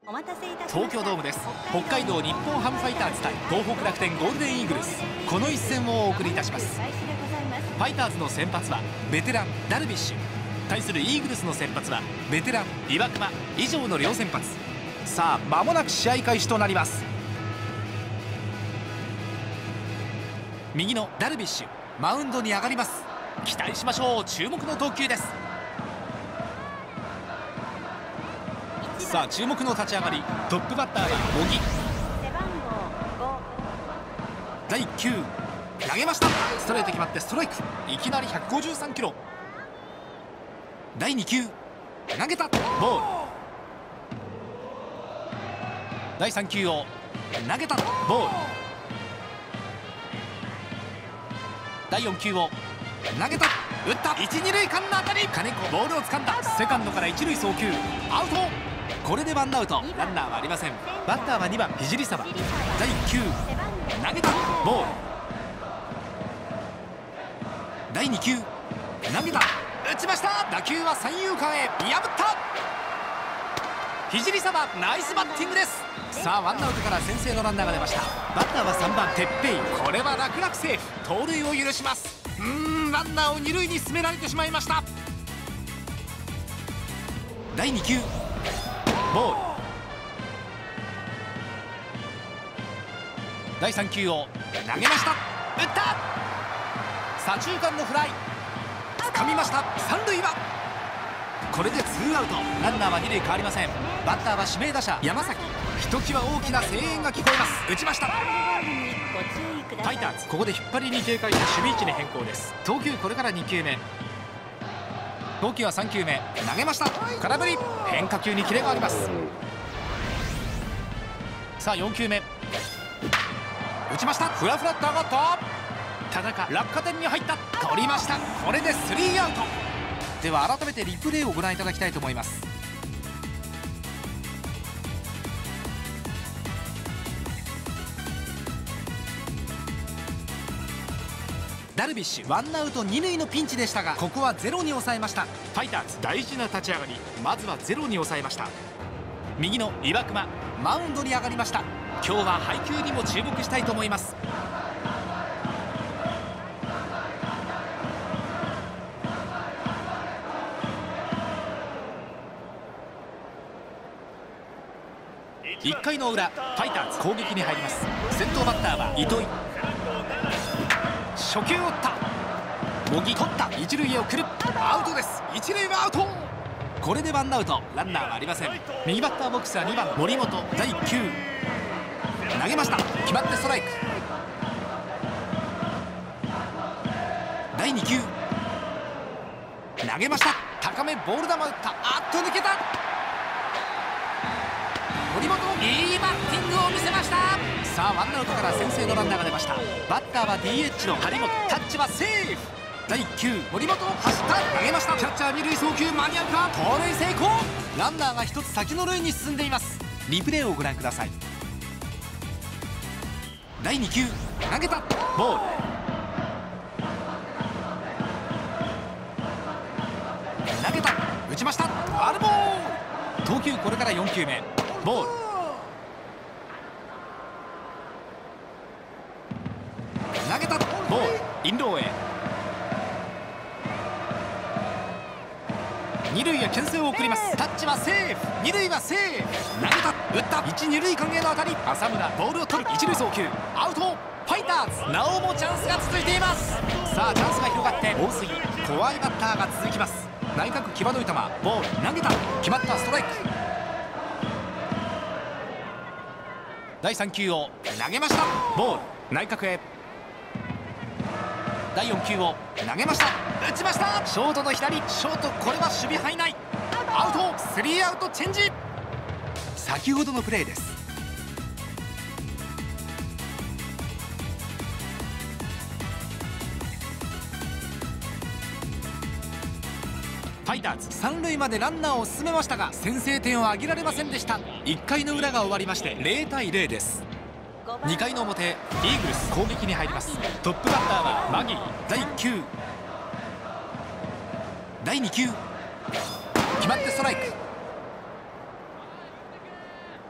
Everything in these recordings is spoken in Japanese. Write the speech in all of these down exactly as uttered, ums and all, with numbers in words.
東京ドームです。北海道日本ハムファイターズ対東北楽天ゴールデンイーグルス、この一戦をお送りいたします。ファイターズの先発はベテランダルビッシュ、対するイーグルスの先発はベテラン岩隈、以上の両先発。さあ間もなく試合開始となります。右のダルビッシュ、マウンドに上がります。期待しましょう。注目の投球です。さあ注目の立ち上がり、トップバッターは茂木。だいいっ球投げました。ストレート決まってストライク。いきなりひゃくごじゅうさんキロ。だいに球投げた、ボール。だいさん球を投げた、ボール。だいよん球を投げた、打った。いち、に塁間の当たり、金子ボールを掴んだ。セカンドから一塁送球、アウト。これでワンアウト、ランナーはありません。バッターはにばん聖沢。だいいっ球投げた、ボール。だいに球投げた、打ちました。打球は三遊間へ破った。聖沢ナイスバッティングです。さあワンアウトから先制のランナーが出ました。バッターはさんばん鉄平。これは楽々セーフ、盗塁を許します。うーんランナーを二塁に進められてしまいました。だいに球ボール。だいさん球を投げました。打った。左中間のフライ、掴みました。三塁はこれでツーアウト、ランナーは二塁変わりません。バッターは指名打者山崎。ひときわ大きな声援が聞こえます。打ちました。ファイターズここで引っ張りに警戒して守備位置に変更です。投球これからに球目。投球はさん球目、投げました。空振り。変化球にキレがあります。さあよん球目打ちました。フラフラっと上がった。田中落下点に入った。取りました。これでスリーアウト。では改めてリプレイをご覧いただきたいと思います。ダルビッシュワンアウト二塁のピンチでしたが、ここはゼロに抑えました。ファイターズ大事な立ち上がり、まずはゼロに抑えました。右の岩隈マウンドに上がりました。今日は配球にも注目したいと思います。いっかいの裏、ファイターズ攻撃に入ります。先頭バッターは糸井。初球を打った。茂木取った。一塁へ送る。アウトです。一塁はアウト。これでワンアウト、ランナーはありません。右バッターボックスはにばん森本。だいいっ球投げました。決まってストライク。だいに球投げました。高めボール球打った。あっと抜けた。森本いいバッティングを見せました。さあワンアウトから先制のランナーが出ました。バッターは ディーエイチ の張本。タッチはセーフ。だいいっ球森本走った。投げました。キャッチャー二塁送球間に合うか。盗塁成功。ランナーが一つ先の塁に進んでいます。リプレイをご覧ください。だいに球投げた、ボール。投げた、打ちました。ファウルボール。投球これからよん球目、ボール。投げた、ボール。インローへ。二塁へ牽制を送ります。タッチはセーフ。二塁はセーフ。投げた、打った。一、二塁間への当たり。浅村ボールを取る。一塁送球アウト。ファイターズなおもチャンスが続いています。さあチャンスが広がって大杉。怖いバッターが続きます。内角際どい球、ボール投げた。決まった。ストライク。だいさん球を投げました。ボール。内角へ。だいよん球を投げました。打ちました。ショートの左。ショートこれは守備範囲内。アウト。スリーアウトチェンジ。先ほどのプレーです。ファイターズ三塁までランナーを進めましたが、先制点を挙げられませんでした。いっかいの裏が終わりましてゼロたいゼロです。にかいの表、イーグルス攻撃に入ります。トップバッターはマギー。だいいっ球だいに球決まってストライク。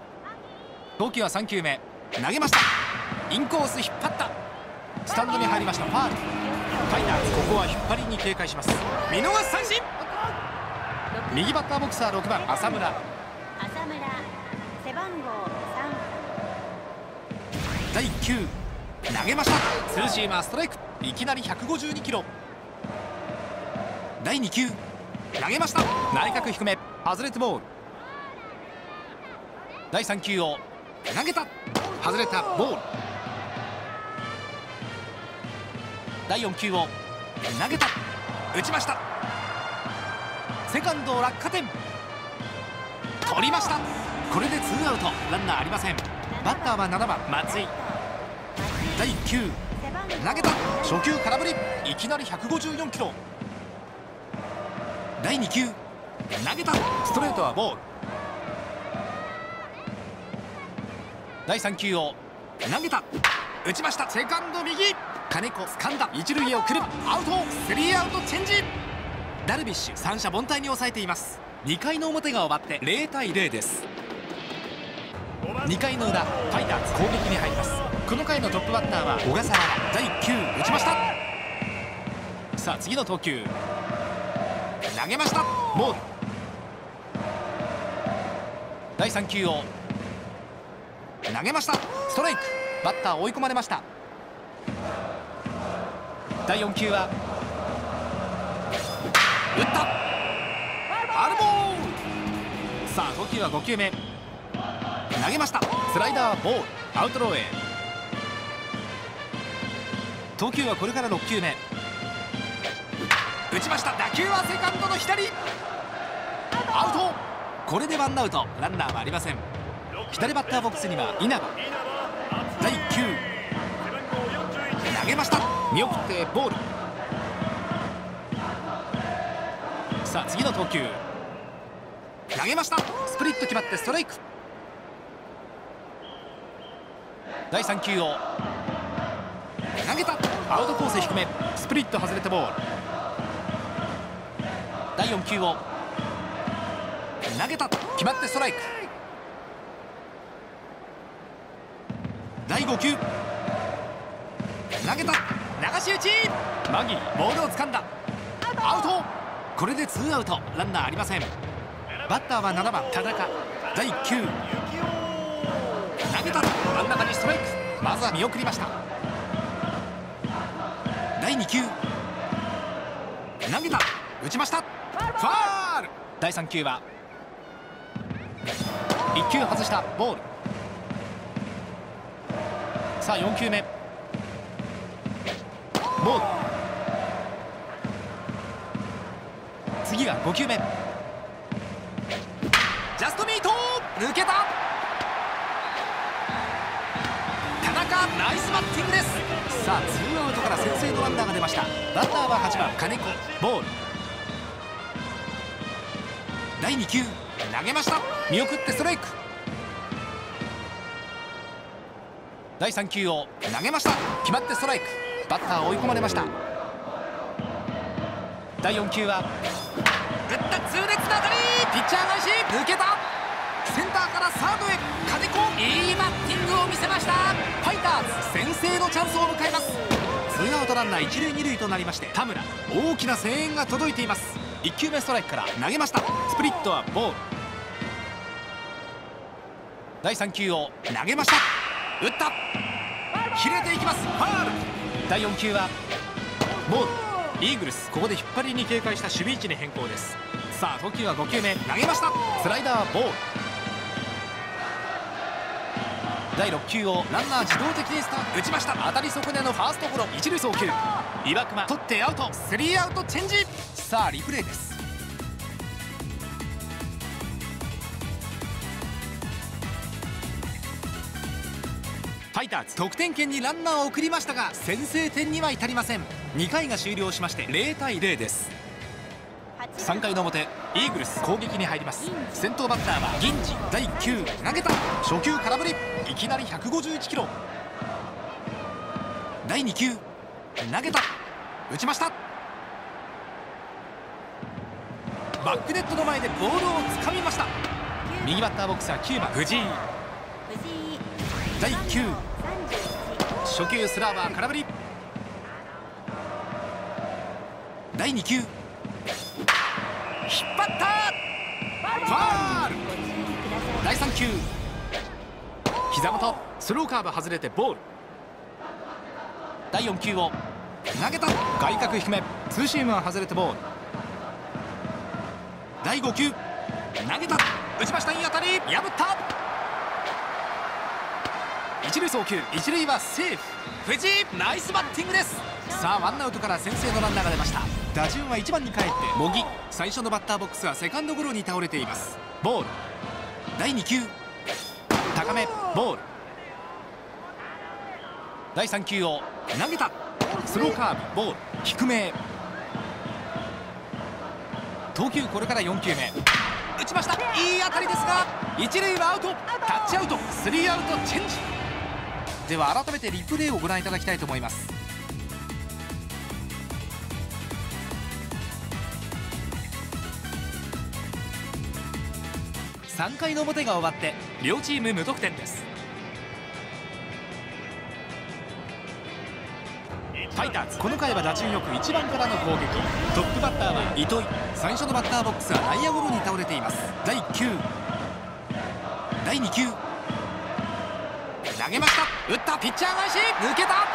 投球はさんきゅうめ、投げました。インコース引っ張った。スタンドに入りました。ファウル。ファイターズ、ここは引っ張りに警戒します。見逃し三振。右バッターボクサーろくばん浅村。 浅村背番号さん。 だいいっきゅう投げました。ツーシーマーストライク。いきなりひゃくごじゅうにキロ。だいにきゅう投げました。内角低め、外れてボール。だいさん球を投げた。外れたボール。だいよん球を投げた。打ちました。セカンド落下点。取りました。これでツーアウト、ランナーありません。バッターはななばん松井。だいいっ球投げた。初球空振り。いきなりひゃくごじゅうよんキロ。だいに球投げた。ストレートはボール。だいさん球を投げた。打ちました。セカンド右。金子掴んだ。一塁へ送る。アウト。スリーアウトチェンジ。ダルビッシュ三者凡退に抑えています。にかいの表が終わってゼロたいゼロです。にかいの裏、ファイターズ攻撃に入ります。この回のトップバッターは小笠原。だいいっ球打ちました。さあ次の投球投げました。ボール。だいさん球を投げました。ストライク。バッター追い込まれました。だいよん球は打った。ファウルボール。さあ投球はご球目投げました。スライダーボール。アウトローへ。投球はこれからろっ球目打ちました。打球はセカンドの左。アウト。これでワンアウト、ランナーはありません。左バッターボックスには稲葉。だいいっ球投げました。見送ってボール。さあ次の投球投げました。スプリット決まってストライク。だいさん球を投げた。アウトコース低め、スプリット外れてボール。だいよん球を投げた。決まってストライク。だいご球投げた。流し打ち。マギーボールを掴んだ。アウト。これでツーアウト、ランナーありません。バッターはななばん田中。だいいっ球投げた。真ん中にストライク。まずは見送りました。だいに球投げた。打ちました。ファウル。だいさん球はいっ球外したボール。さあよん球目ボール。次がご球目。ジャストミート抜けた。田中ナイスバッティングです。さあツーアウトから先制のランナーが出ました。バッターははちばん金子。ボール。だいに球投げました。見送ってストライク。だいさん球を投げました。決まってストライク。バッター追い込まれました。だいよん球は打った痛烈な当たり。ピッチャー返し抜けた。センターからサードへ金子。いいバッティングを見せました。ファイターズ先制のチャンスを迎えます。ツーアウトランナー一塁二塁となりまして、田村大きな声援が届いています。いっ球目ストライクから投げました。スプリットはボール。だいさん球を投げました。打った。切れていきます。ファウル。だいよん球はボール。イーグルスここで引っ張りに警戒した守備位置に変更です。さあ投球はご球目投げました。スライダーボール。だいろっ球をランナー自動的にスタート。打ちました。当たり損ねのファーストゴロ。一塁送球。岩隈取ってアウト。スリーアウトチェンジ。さあリプレイです。ファイターズ得点圏にランナーを送りましたが先制点には至りません。にかいが終了しましてゼロたいゼロです。さんかいの表イーグルス攻撃に入ります。先頭バッターは銀次。だいいっ球投げた。初球空振り。いきなりひゃくごじゅういちキロ。だいに球投げた。打ちました。バックネットの前でボールをつかみました。右バッターボックスはきゅうばん藤井。 だいきゅう初球スラーバー空振り。だいに球引っ張ったファール。だいさん球膝元スローカーブ外れてボール。だいよん球を投げた外角低めツーシームは外れてボール。だいご球投げた打ちました。いい当たり破った。一塁送球一塁はセーフ。藤井ナイスバッティングです。さあワンアウトから先制のランナーが出ました。打順はいちばんに帰って茂木。最初のバッターボックスはセカンドゴロに倒れています。ボール。だいに球高めボール。だいさん球を投げたスローカーブボール低め。投球これからよん球目打ちました。いい当たりですが一塁はアウト。タッチアウトスリーアウトチェンジ。では改めてリプレイをご覧いただきたいと思います。さんかいの表が終わって両チーム無得点です。ファイターズこの回は打順よくいちばんからの攻撃。トップバッターは糸井。最初のバッターボックスは内野ゴロに倒れています。だいいっ球だいに球投げました。打ったピッチャー返し抜けた。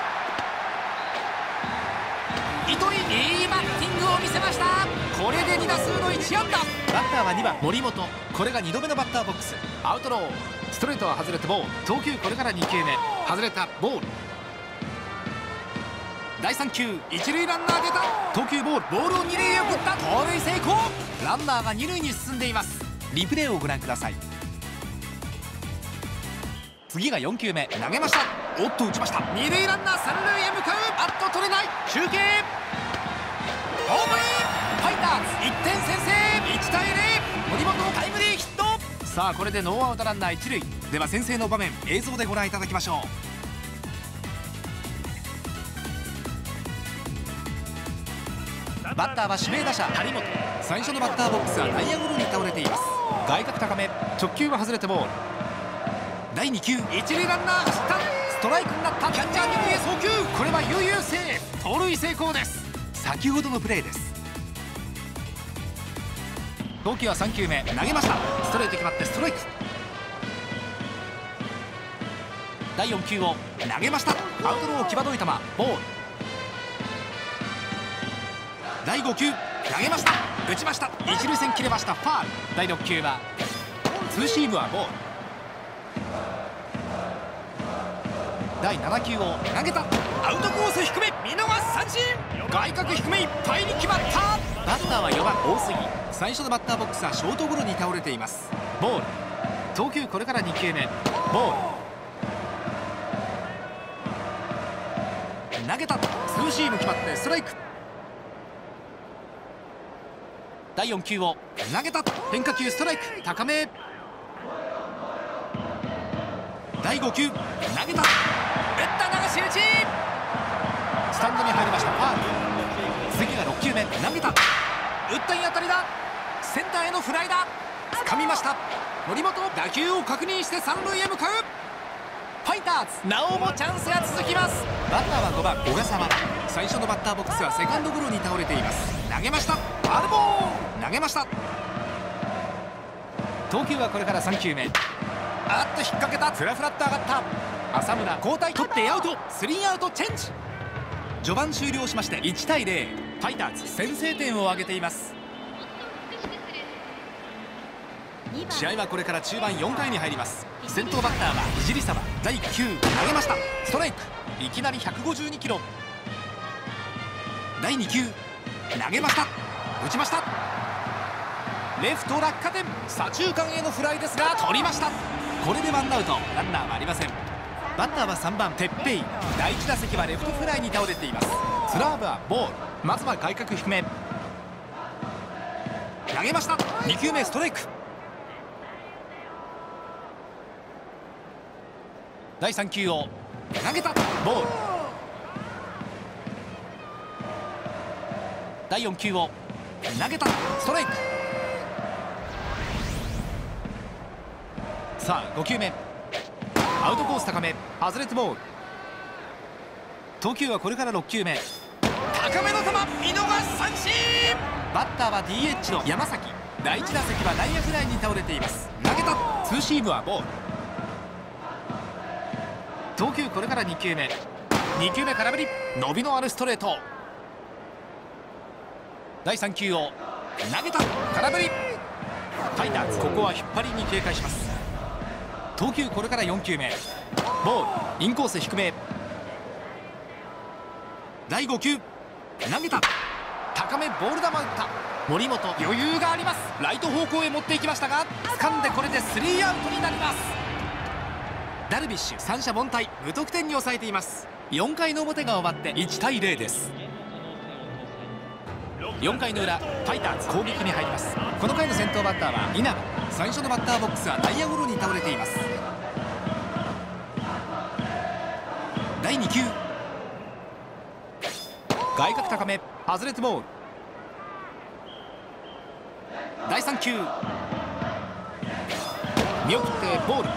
糸井いいバッティングを見せました。これでに打数のいち安打。バッターはにばん森本。これがにどめのバッターボックス。アウトローストレートは外れてボール。投球これからに球目外れたボール。だいさん球一塁ランナー出た。投球ボールボールを二塁へ送った盗塁成功。ランナーが二塁に進んでいます。リプレイをご覧ください。次がよん球目投げました。おっと打ちました。二塁ランナー三塁へ向かう。バット取れない中継ホームイン。ファイターズいってん先制いちたいゼロ。森本のタイムリーヒット。さあこれでノーアウトランナー一塁。では先制の場面映像でご覧いただきましょう。バッターは指名打者張本。最初のバッターボックスは内野ゴロに倒れています。外角高め直球は外れてボール。だいに球一塁ランナー走った。ストライクになったキャッチャー二塁へ送球。これは悠々セーフ。盗塁成功です。先ほどのプレーです。投球はさん球目投げました。ストレート決まってストライク。だいよん球を投げました。アウトロー際どい球ボール。だいご球投げました。打ちました。一塁線切れました。ファール。だいろく球はツーシームはボール。だいなな球を投げた。アウトコース低め見逃し三振。外角低めいっぱいに決まった。バッターはよばん大杉。最初のバッターボックスはショートゴロに倒れています。ボール。投球これからに球目ボール。投げたツーシーム決まってストライク。だいよん球を投げた。変化球ストライク高め。だいご球投げた。打った流し打ちスタンドに入りました。ファール。次がろく球目投げた。打ったいい当たりだ。センターへのフライだ。掴みました。森本打球を確認して三塁へ向かう。ファイターズなおもチャンスが続きます。バッターはごばん小笠原。最初のバッターボックスはセカンドゴロに倒れています。投げました。ファウルボール投げました。投球はこれからさん球目。あっと引っ掛けた。フラフラっと上がった浅村。交代取ってアウトスリーアウトチェンジ。序盤終了しましていちたいゼロ。ファイターズ先制点を挙げています。試合はこれから中盤よんかいに入ります。先頭バッターは聖沢。だいいっ球投げました。ストライク。いきなりひゃくごじゅうにキロ。だいに球投げました。打ちました。レフト落下点左中間へのフライですが取りました。これでワンアウトランナーはありません。バッターはさんばん鉄平。だいいち打席はレフトフライに倒れています。スラーブはボール。まずは外角低め投げました。に球目ストライク。だいさん球を投げたボール。だいよん球を投げたストライク。さあご球目アウトコース高め、外れてボール。投球はこれからろっ球目。高めの球、見逃し三振。バッターは ディーエイチ の山崎。第一打席は内野フライに倒れています。投げた、ツーシームはボール。投球これからに球目。に球目空振り、伸びのあるストレート。だいさん球を投げた、空振り。ファイターズ、ここは引っ張りに警戒します。投球これからよん球目。ボール、インコース低め。だいご球、投げた、高めボール球打った。森本、余裕があります。ライト方向へ持っていきましたが、掴んでこれでスリーアウトになります。ダルビッシュ、三者凡退、無得点に抑えています。よん回の表が終わっていち対ゼロです。よん回の裏、ファイターズ攻撃に入ります。この回の先頭バッターは稲葉。最初のバッターボックスは内野ゴロに倒れています。だいに球、外角高め、外れてボール。だいさん球、見送ってボール。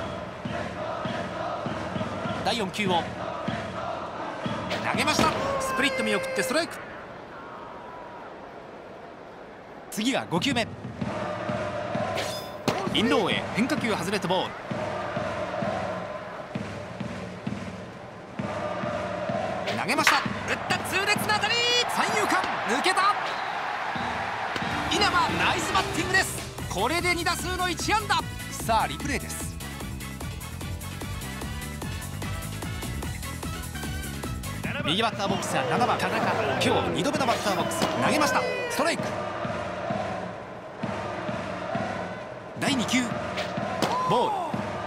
だいよん球を投げました。スプリット見送ってストライク。次がご球目。インローへ変化球外れてボール。投げました。打った痛烈な当たり、三遊間抜けた。稲葉、ナイスバッティングです。これでに打数のいち安打。さあリプレイです。右バッターボックスはななばん田中。今日にどめのバッターボックス。投げました、ストライク。だいに球、ボール。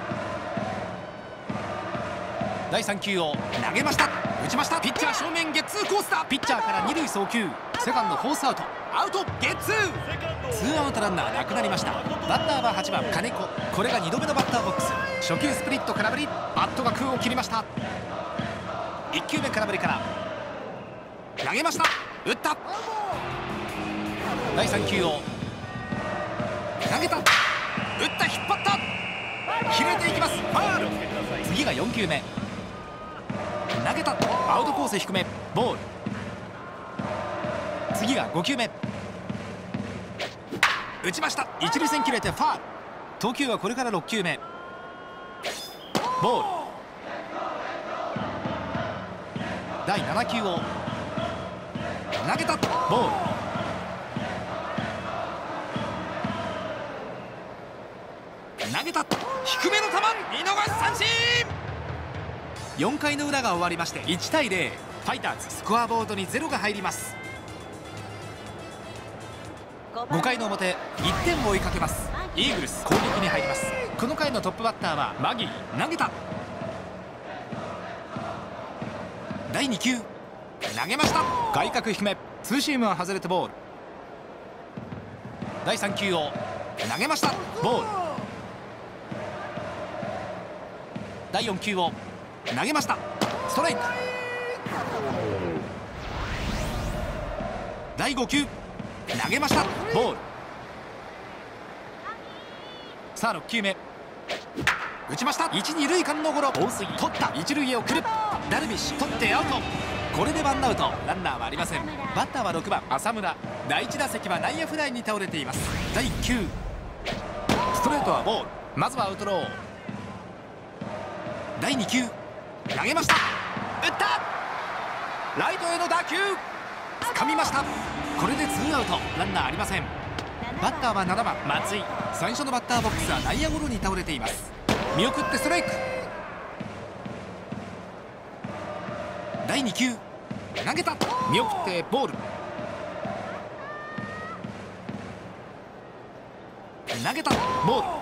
だいさん球を投げました、打ちました。ピッチャー正面ゲッツーコースだ。ピッチャーから二塁送球。セカンドフォースアウト、アウトゲッツー。ツーアウトランナーなくなりました。バッターははちばん金子。これがにどめのバッターボックス。初球スプリット空振り、バットが空を切りました。いっ球目空振りから投げました、打った。だいさん球を投げた、打った、引っ張った、切れていきます、ファウル。次がよん球目、投げた、アウトコース低め、ボール。次がご球目、打ちました、一塁線切れてファウル。投球はこれからろっ球目、ボール。だいなな球を投げた、ボール。投げた、低めの球、見逃し三振。よん回の裏が終わりましていち対ゼロ。ファイターズスコアボードにゼロが入ります。ご回の表、いってんを追いかけます。イーグルス攻撃に入ります。この回のトップバッターはマギー。投げた、だいに球、投げました、外角低め、ツーシームは外れてボール。だいさん球を投げました、ボール。だいよん球を投げました、ストライク。だいご球、投げました、ボール。さあろっ球目、打ちました、一、二塁間のゴロ、放水、取った、一塁へ送る。ダルビッシュ取ってアウト。これでワンアウト、ランナーはありません。バッターはろくばん浅村。だいいち打席は内野フライに倒れています。だいいっ球、ストレートはボール。まずはアウトロー。だいに球、投げました、打った、ライトへの打球、掴みました。これでツーアウト、ランナーありません。バッターはななばん松井。最初のバッターボックスは内野ゴロに倒れています。見送ってストライク。だいに球、投げた、見送ってボール。投げた、ボール。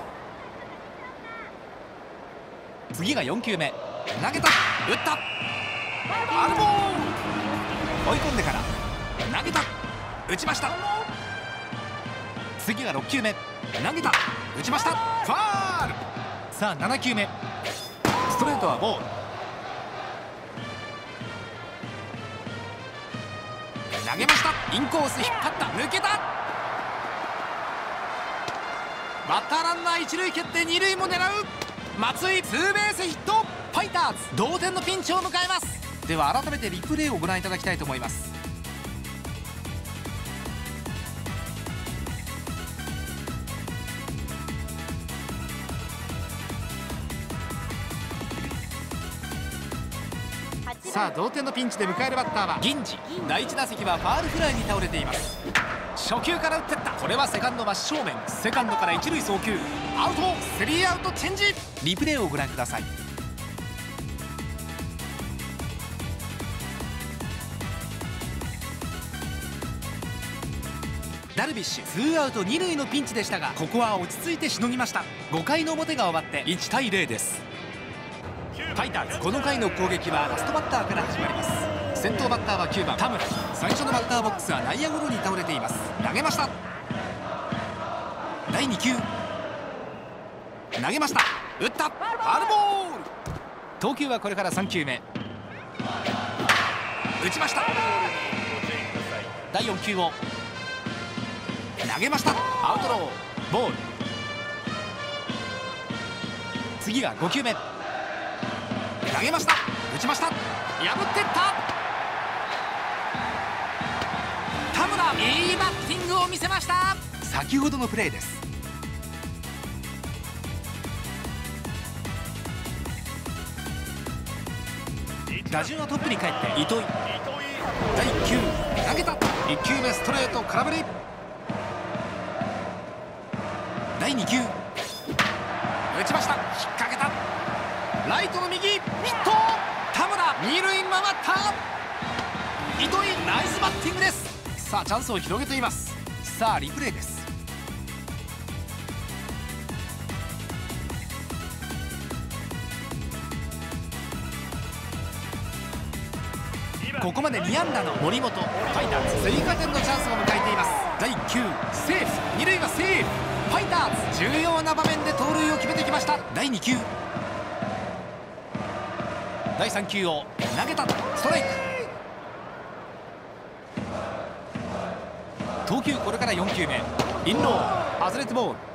次がよん球目、投げた、打った、ファウルボール。追い込んでから投げた、打ちました。次がろっ球目、投げた、打ちました、ファウル。さあなな球目、ストレートはボール。投げました、インコース引っ張った、抜けた。バッターランナー一塁蹴って二塁も狙う。松井ツーベースヒット。 ファイターズ同点のピンチを迎えます。では改めてリプレイをご覧いただきたいと思います。さあ同点のピンチで迎えるバッターは銀次。だいいち打席はファールフライに倒れています。初球から打ってった。これはセカンド真正面。セカンドから一塁送球アウト。スリーアウトチェンジ。リプレイをご覧ください。ダルビッシュツーアウト二塁のピンチでしたが、ここは落ち着いてしのぎました。ごかいの表が終わっていちたいゼロです。ファイターズこの回の攻撃はラストバッターから始まります。先頭バッターはきゅうばん田村。最初のバッターボックスは内野ゴロに倒れています。投げました。だいに球投げました。打った。ファウルボール。投球はこれからさん球目。打ちました。だいよん球を投げました。アウトローボール。次がご球目。投げました。打ちました。破っていった。田村いいバッティングを見せました。先ほどのプレーです。打順はトップに帰って糸井。だいいっ球投げた。いっ球目ストレート空振り。だいに球打ちました。引っ掛けた。ライトの右ヒット。田村二塁回った。糸井ナイスバッティングです。さあチャンスを広げています。さあリプレイです。ここまでに安打の森本。ファイターズ追加点のチャンスを迎えています。だいいっ球セーフ。二塁はセーフ。ファイターズ重要な場面で盗塁を決めてきました。だいに球だいさん球を投げた。ストライク。投球これからよん球目。インロー外れてボール。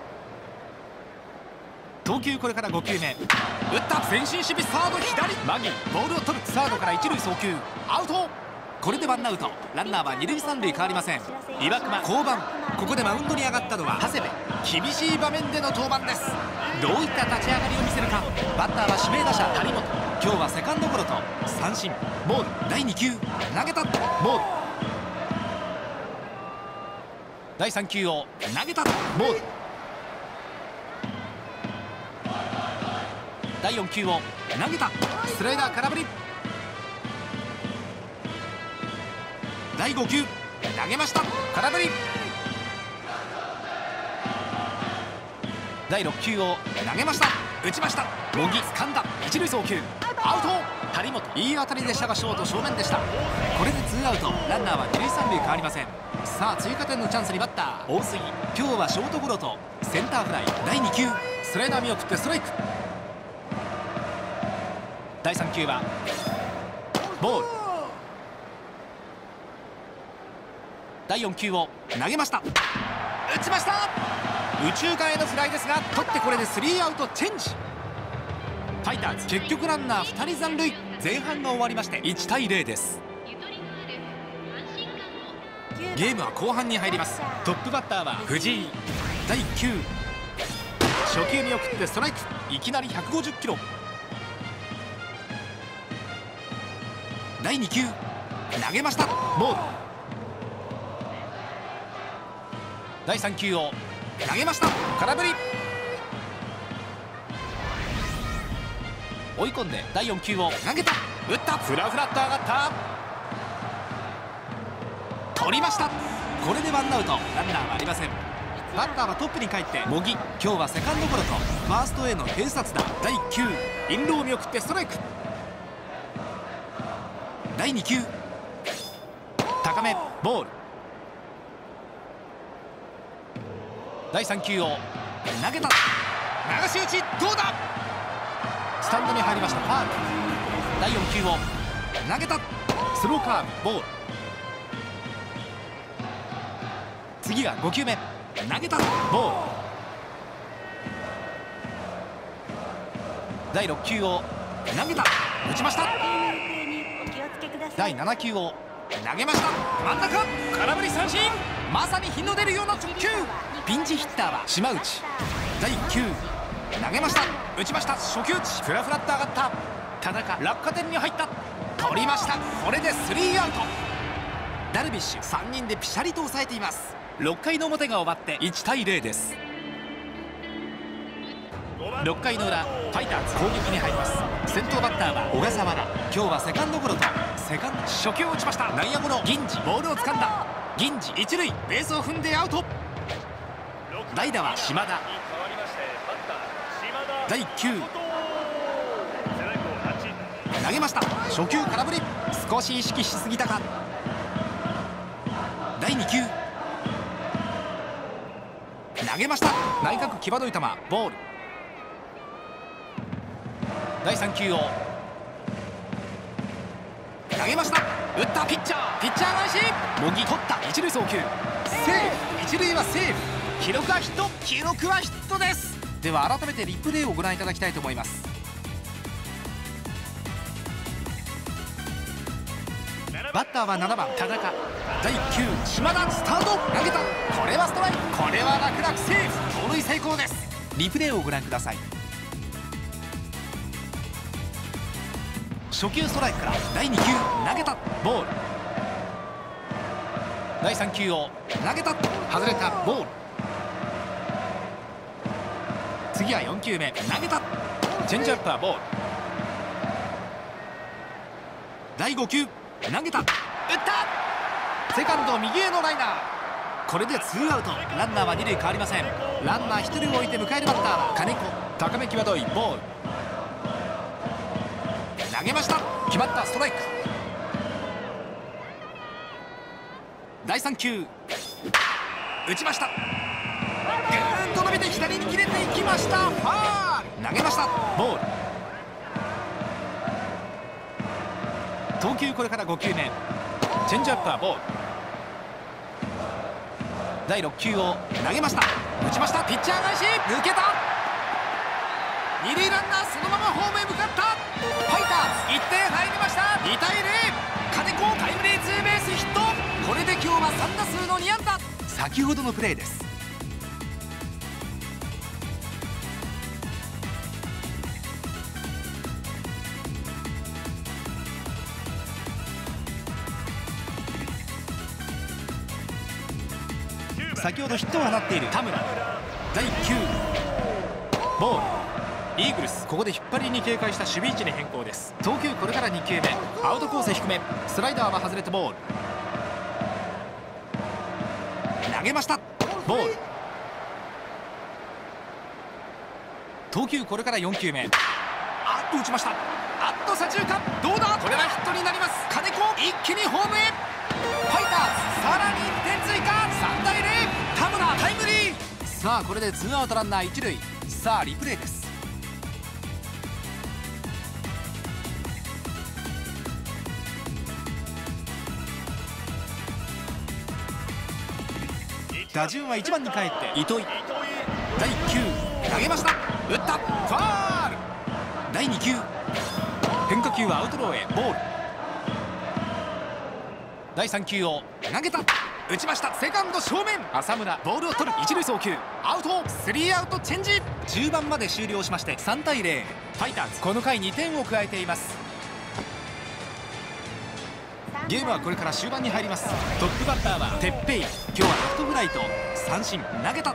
投球これからご球目。打った前進守備サード左。マギーボールを取る。サードから一塁送球アウト。これでワンアウト。ランナーは二塁三塁変わりません。岩隈降板。ここでマウンドに上がったのは長谷部。厳しい場面での登板です。どういった立ち上がりを見せるか。バッターは指名打者谷本。今日はセカンドゴロと三振。ボール。だいに球投げた。ボール。だいさん球を投げた。ボール。だいよん球を投げた。スライダー空振り。だいご球投げました。空振り。だいろく球を投げました。打ちました。茂木掴んだ。一塁送球アウト。谷本いい当たりでしたがショート正面でした。これでツーアウト。ランナーは二塁三塁変わりません。さあ追加点のチャンスにバッター大杉。今日はショートゴロとセンターフライ。だいに球スライダー見送ってストライク。だいさん球はボール。だいよん球を投げました。打ちました。右中間へのフライですが取ってこれでスリーアウトチェンジ。ファイターズ結局ランナーふたり残塁。前半が終わりましていちたいゼロです。ゲームは後半に入ります。トップバッターは藤井。だいいっ球初球見送ってストライク。いきなりひゃくごじゅっキロ。だいに球投げました。ボール。だいさん球を投げました。空振り。追い込んでだいよん球を投げた。打った。フラフラっと上がった。取りました。これでワンアウト。ランナーはありません。バッターはトップに帰って茂木。今日はセカンドゴロとファーストへの併殺打。だいいっ球インロー見送ってストライク。だいに球高めボール。だいさん球を投げた。流し打ちどうだ。スタンドに入りました。ファウル。だいよん球を投げた。スローカーブボール。次がご球目投げた。ボール。だいろく球を投げた、打ちました。 お気をつけください。 だいなな球を投げました。真ん中、空振り三振。まさに日の出るような直球。ピンチヒッターは島内。だいいっ球投げました。打ちました。初球打ち、フラフラっと上がった。田中、落下点に入った。取りました。これでスリーアウト。ダルビッシュさんにんでピシャリと抑えています。ろっかいの表が終わっていちたいゼロです。ろっかいの裏、ファイターズ攻撃に入ります。先頭バッターは小笠原。今日はセカンドゴロとセカンド初球を打ちました。内野ゴロ、銀次ボールを掴んだ。銀次一塁、ベースを踏んでアウト。代打は島田。だいいっ球投げました。初球空振り、少し意識しすぎたか。だいに球投げました。内角際どい球、ボール。だいさん球を投げました。打った。ピッチャーピッチャー返し、茂木取った。一塁送球セーフ。一塁はセーフ。記録はヒット。記録はヒットです。では改めてリプレイをご覧いただきたいと思います。バッターはななばん田中。だいいっ球島田、スタート。投げた。これはストライク。これは楽々セーフ。盗塁成功です。リプレイをご覧ください。初球ストライクからだいに球投げた。ボール。だいさん球を投げた。外れた。ボール。次はよん球目投げた。チェンジアップはボール。だいご球投げた。打った。セカンド右へのライナー。これでツーアウト。ランナーはに塁変わりません。ランナーひとりを置いて迎えるバッターは金子。高め際どいボール。投げました。決まった。ストライク。だいさん球打ちました。ぐーんと伸びて左に切れていきました。ファール。投げました。ボール。投球これからご球目。チェンジアップはボール。だいろっ球を投げました。打ちました。ピッチャー返し、抜けた。二塁ランナーそのままホームへ向かった。ファイターズいってん入りました。にたいゼロ。金子タイムリーツーベースヒット。これで今日はさん打数のに安打。先ほどのプレーです。先ほどヒットを放っている田村。だいいっ球ボール。イーグルスここで引っ張りに警戒した守備位置に変更です。投球これからに球目。アウトコース低め。スライダーは外れてボール。投げました。ボール。投球これからよん球目。あっと打ちました。あっと左中間どうだ。これはヒットになります。金子一気にホームへ。ファイターズさらにいってん追加。さんたいゼロ。田村タイムリー。さあこれでツーアウトランナー一塁。さあリプレイです。打順はいちばんに帰って糸井。だいいっ球投げました。打った。ファール。だいに球変化球はアウトローへボール。だいさん球を投げた。打ちました。セカンド正面。浅村ボールを取る。一塁送球アウト。スリーアウトチェンジ。中盤まで終了しましてさんたいゼロ。ファイターズこの回にてんを加えています。ゲームはこれから終盤に入ります。トップバッターは鉄平。今日はレフトフライと三振。投げた。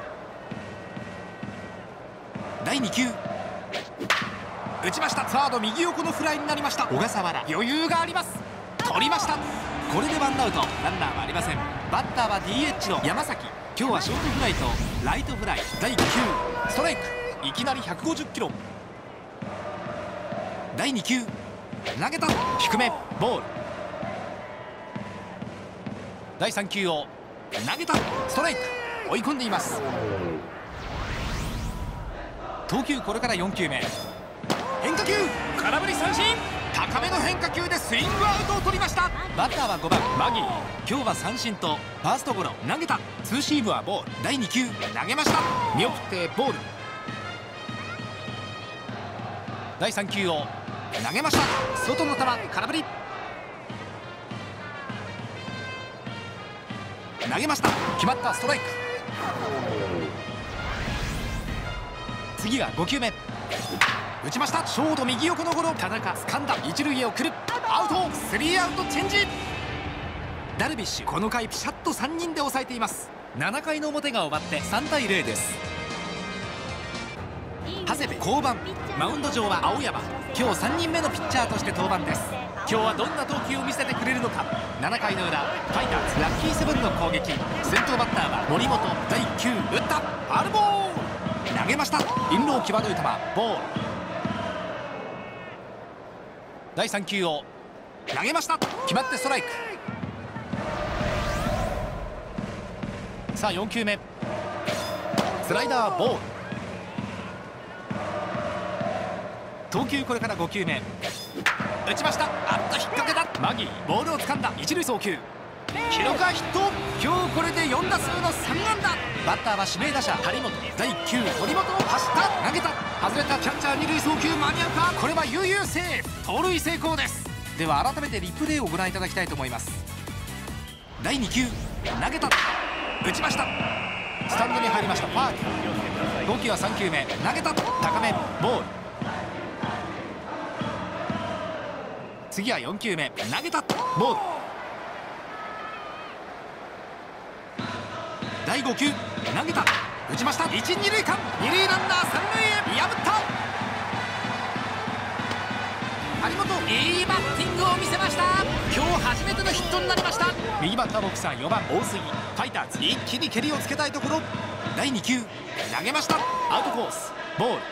だいに球打ちました。サード右横のフライになりました。小笠原余裕があります。取りました。これでワンアウト。ランナーはありません。バッターは ディーエイチ の山崎。今日はショートフライとライトフライ。だいいっ球ストライク。いきなりひゃくごじゅっキロ。だいに球投げた。低めボール。だいさん球を投げた。ストライク。追い込んでいます。投球これからよん球目。変化球空振り三振。高めの変化球でスイングアウトを取りました。バッターはごばんマギー。今日は三振とファーストゴロ。投げた。ツーシームはボール。だいに球投げました。見送ってボール。だいさん球を投げました。外の球空振り。投げました。決まった。ストライク。次がごきゅうめ。打ちました。ショート右横のゴロ。田中掴んだ。一塁へ送る。アウト。スリーアウトチェンジ。ダルビッシュこの回ピシャッとさんにんで抑えています。ななかいの表が終わってさんたいゼロです。長谷部降板。マウンド上は青山。今日さんにんめのピッチャーとして登板です。今日はどんな投球を見せてくれるのか。ななかいの裏、ファイターズラッキーセブンの攻撃。先頭バッターは森本。だいいっきゅう打った。ファウルボール。投げました。インロー際どい球ボール。だいさん球を投げました。決まってストライク。さあよん球目。スライダーボール。投球これからご球目。打ちました。あっと引っ掛けた。マギーボールを掴んだ。一塁送球。記録はヒット。今日これでよん打数のさん安打。バッターは指名打者張本。だいいっ球森本を走った。投げた。外れた。キャッチャー二塁送球間に合うか。これは悠々セーフ。盗塁成功です。では改めてリプレイをご覧いただきたいと思います。だいに球投げた。打ちました。スタンドに入りました。ファウル。投球はさん球目。投げた。高めボール。次はよん球目。投げた。ボール。だいご球投げた。打ちました。一二塁間。二塁ランナー三塁へ破った。張本いいバッティングを見せました。今日初めてのヒットになりました。右バッターボックスはよばん大杉。ファイターズ一気に蹴りをつけたいところ。だいに球投げました。アウトコースボール。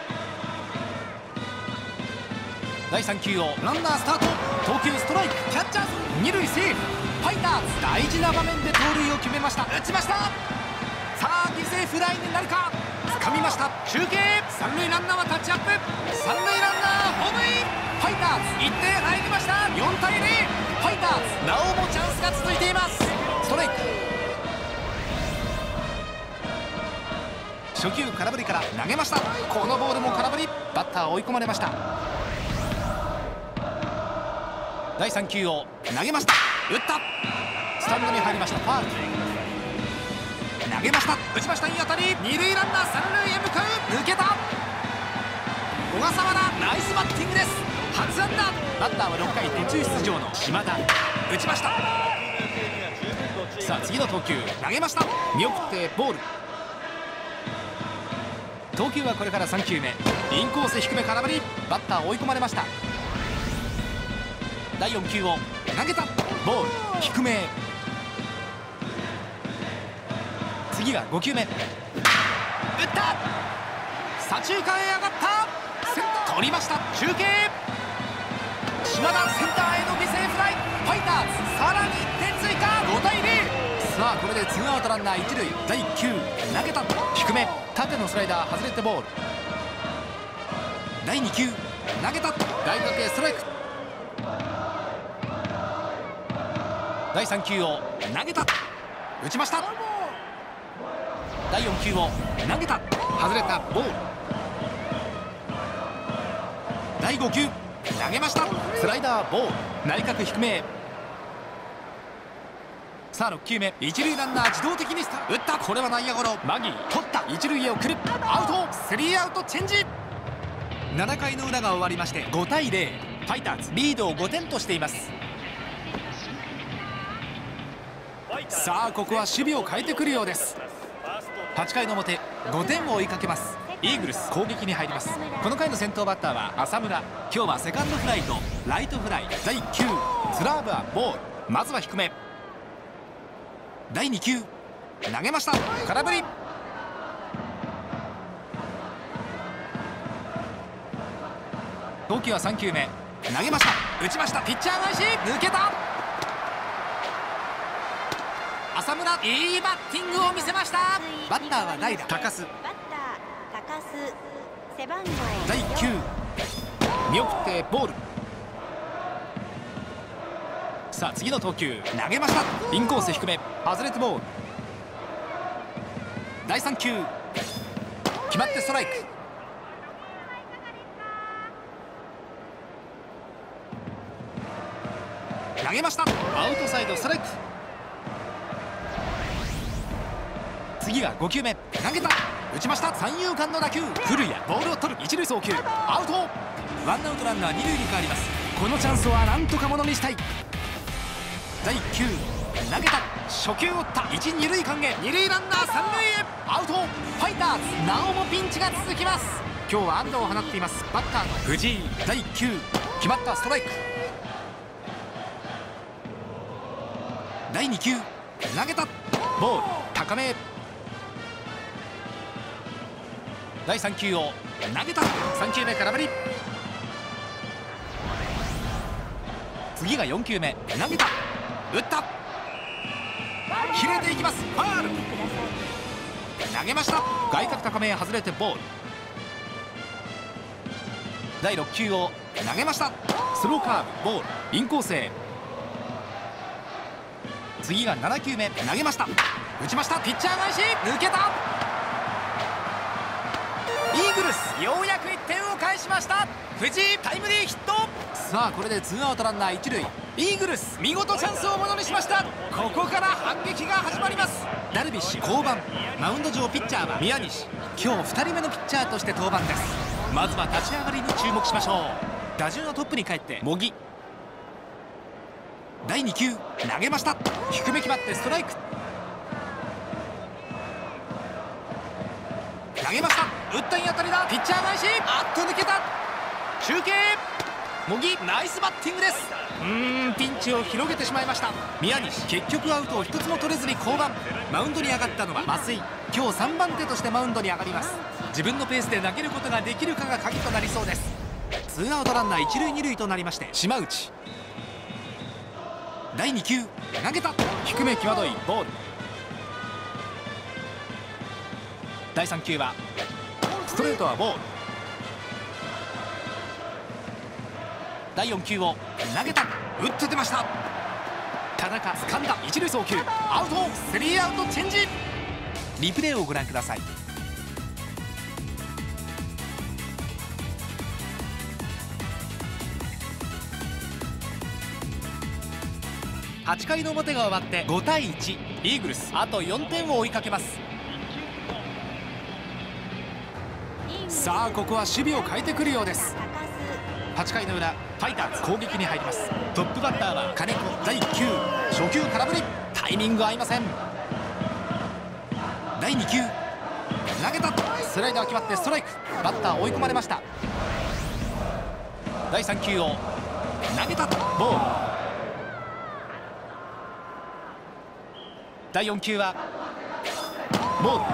だいさん球をランナースタート。投球ストライク。キャッチャーズ二塁セーフ。ファイターズ大事な場面で盗塁を決めました。打ちました。さあ犠牲フライになるか。掴みました。中継。三塁ランナーはタッチアップ。三塁ランナーホームイン。ファイターズいってん入りました。よんたいゼロ。ファイターズなおもチャンスが続いています。ストライク。初球空振りから投げました。このボールも空振り。バッター追い込まれました。だいさん球を投げました。打った。スタンドに入りました。ファウル。投げました。打ちました。いい当たり。二塁ランナー三塁へ向かう。抜けた。小笠原ナイスバッティングです。初安打。バッターはろっかい途中出場の島田。打ちました。さあ次の投球投げました。見送ってボール。投球はこれからさん球目。インコース低め空振り。バッター追い込まれました。だいよん球を投げた。ボール低め。次がご球目。打った。左中間へ上がった。センター取りました。中継。島田センターへの犠牲フライ。ファイターズさらにいってん追加。ごたいゼロ。さあこれでツーアウトランナー一塁。だいいっ球投げた。低め縦のスライダー外れてボール。だいに球投げた。外角へストライク。だいさん球を投げた。打ちました。だいよん球を投げた。外れたボール。だいご球投げました。スライダーボール。内角低め。さあろっ球目。一塁ランナー自動的にスタート。打った。これは内野ゴロ。マギー取った。一塁へ送る。アウト。スリーアウトチェンジ。ななかいの裏が終わりましてごたいゼロ。ファイターズリードをごてんとしています。さあここは守備を変えてくるようです。はちかいの表ごてんを追いかけます。イーグルス攻撃に入ります。この回の先頭バッターは浅村。今日はセカンドフライとライトフライ。だいいっ球スラーブはボール。まずは低め。だいに球投げました。空振り。投球はさん球目。投げました。打ちました。ピッチャー返し抜けた。浅村いいバッティングを見せました。バッターは代打高須。 バッター高須背番号だいいっ球見送ってボール。さあ次の投球投げました。インコース低め外れてボール。だいさん球決まってストライク。 投げました。アウトサイドストライク。次がご球目、投げた、打ちました。三遊間の打球、古谷ボールを取る、一塁送球、アウト。ワンアウトランナー二塁に変わります。このチャンスはなんとかものにしたい。だいいっ球、投げた、初球を打った、一二塁間へ、二塁ランナー三塁へ、アウト。ファイターズなおもピンチが続きます。今日は安打を放っていますバッターの藤井。だいいっ球、決まった、ストライク。だいに球、投げた、ボール高め。だいさん球を投げた、さん球目空振り。次がよん球目、投げた、打った、切れていきます、ファール。投げました、外角高めへ外れてボール。だいろっ球を投げました、スローカーブ、ボールインコースへ。次がなな球目、投げました、打ちました、ピッチャー返し、抜けた。イーグルスようやくいってんを返しました。藤井タイムリーヒット。さあこれでツーアウトランナー一塁。イーグルス見事チャンスをものにしました。ここから反撃が始まります。ダルビッシュ降板、マウンド上ピッチャーは宮西。今日ふたりめのピッチャーとして登板です。まずは立ち上がりに注目しましょう。打順のトップに帰って茂木。だいに球、投げました、低め決まってストライク。投げました、打ったいい当たりだ、ピッチャー返し、あっと抜けた。中継、茂木ナイスバッティングです。うーんピンチを広げてしまいました。宮西結局アウトを一つも取れずに降板。マウンドに上がったのは増井。今日さんばん手としてマウンドに上がります。自分のペースで投げることができるかが鍵となりそうです。ツーアウトランナー一塁二塁となりまして、島内。だいに球、投げた、低め際どいボール。だいさん球はストレートはボール。だいよん球を投げた、打って出ました。田中掴んだ、一塁送球、アウト。スリーアウトチェンジ。リプレイをご覧ください。はち回の表が終わってご対いち、イーグルスあとよんてんを追いかけます。さあここは守備を変えてくるようです。はち回の裏、ファイターズ攻撃に入ります。トップバッターは金子。だいいっ球、初球空振り、タイミング合いません。だいに球、投げた、スライダー決まってストライク。バッター追い込まれました。だいさん球を投げた、ボール。だいよん球はボール。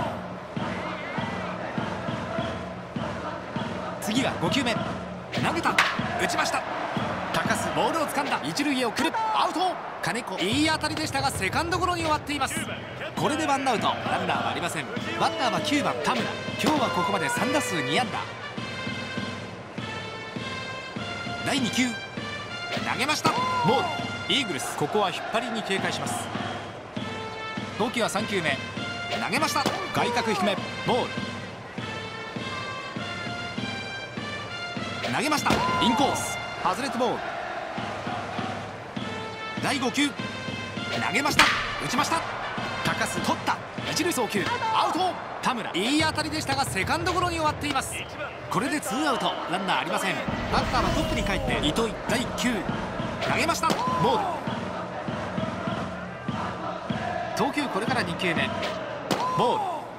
次がご球目、投げた、打ちました、高須ボールを掴んだ、一塁へ送る、アウト。金子いい当たりでしたがセカンドゴロに終わっています。これでワンアウト、ランナーはありません。バッターはきゅうばん田村。今日はここまでさん打数に安打。だいに球、投げました、ボール。イーグルスここは引っ張りに警戒します。投球はさん球目、投げました、外角低め、ボール。投げました、インコース外れてボール。だいご球、投げました、打ちました、高須取った、一塁送球、アウト。田村いい当たりでしたがセカンドゴロに終わっています。これでツーアウト、ランナーありません。バッターはトップに帰って糸井。だいいっ球、投げました、ボール。投球これからに球目、ボール。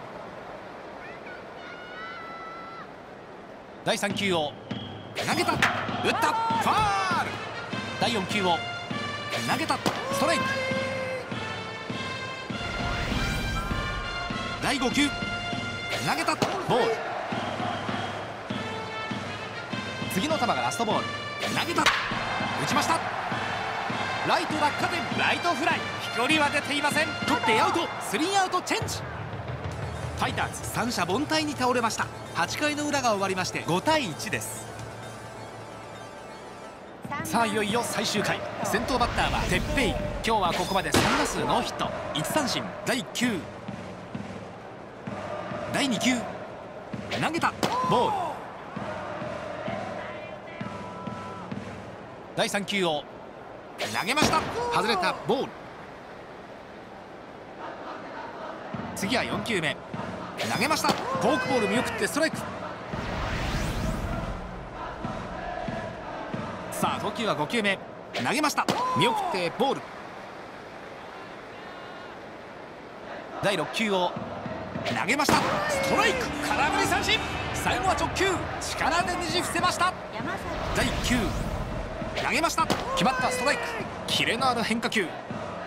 だいさん球を投げた、打った、ファール。だいよん球を投げた、ストライク。だいご球、投げた、ボール。次の球がラストボール、投げた、打ちました、ライト落下点、ライトフライ。飛距離は出ていません。取ってアウト、スリーアウトチェンジ。ファイターズ三者凡退に倒れました。はち回の裏が終わりましてご対いちです。さあいよいよ最終回。先頭バッターは鉄平。今日はここまでさん打数ノーヒットいち三振。だいいっ球、だいに球、投げた、ボール。だいさん球を投げました。外れた。ボール。次はよんきゅうめ。投げました。フォークボール見送ってストライク。さあ投球はごきゅうめ。投げました。見送ってボール。だいろっきゅうを投げました。ストライク。空振り三振。最後は直球。力でねじ伏せました。 山崎だいいっきゅう投げました。決まった。ストライク。キレのある変化球。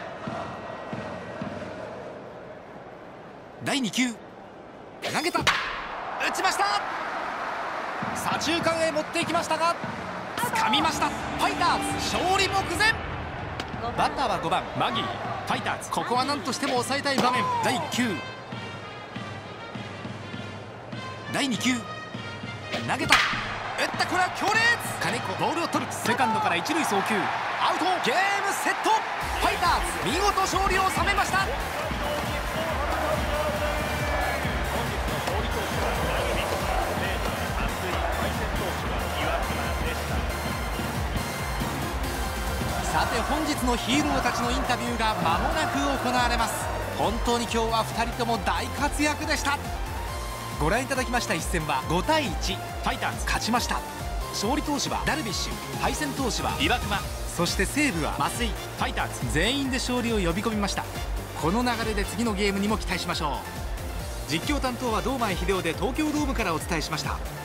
だいにきゅう投げた。打ちました。左中間へ持っていきましたが掴みました。ファイターズ勝利目前。バッターはごばんマギー。ファイターズここは何としても抑えたい場面。だいいっきゅうだいにきゅう投げた。打った。これは強烈。金子ボールを取る。セカンドから一塁送球。アウト。ゲームセット。ファイターズ見事勝利を収めました。さて本日のヒーローたちのインタビューが間もなく行われます。本当に今日はふたりとも大活躍でした。ご覧いただきました一戦はごたいいち、ファイターズ勝ちました。勝利投手はダルビッシュ、敗戦投手は岩隈、そして西武は増井。ファイターズ全員で勝利を呼び込みました。この流れで次のゲームにも期待しましょう。実況担当は堂前秀夫で東京ドームからお伝えしました。